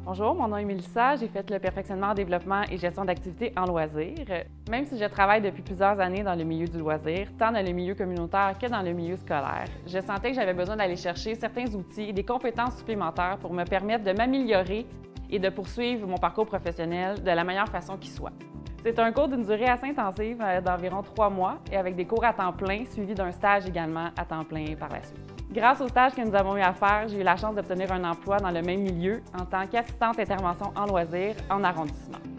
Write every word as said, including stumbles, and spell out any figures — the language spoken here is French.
Bonjour, mon nom est Mélissa. J'ai fait le perfectionnement en développement et gestion d'activités en loisirs. Même si je travaille depuis plusieurs années dans le milieu du loisir, tant dans le milieu communautaire que dans le milieu scolaire, je sentais que j'avais besoin d'aller chercher certains outils et des compétences supplémentaires pour me permettre de m'améliorer et de poursuivre mon parcours professionnel de la meilleure façon qui soit. C'est un cours d'une durée assez intensive, d'environ trois mois, et avec des cours à temps plein, suivis d'un stage également à temps plein par la suite. Grâce au stage que nous avons eu à faire, j'ai eu la chance d'obtenir un emploi dans le même milieu en tant qu'assistante intervention en loisirs en arrondissement.